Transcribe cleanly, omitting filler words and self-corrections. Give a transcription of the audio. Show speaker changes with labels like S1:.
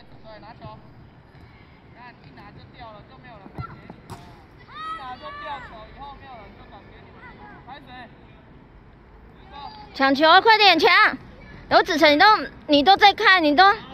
S1: 对，拿球。看一拿就掉了，就没有人敢给你。一拿就掉球，以后没有人就敢给你们。开始。
S2: 抢球，快点抢！有子成，你都在看，你都。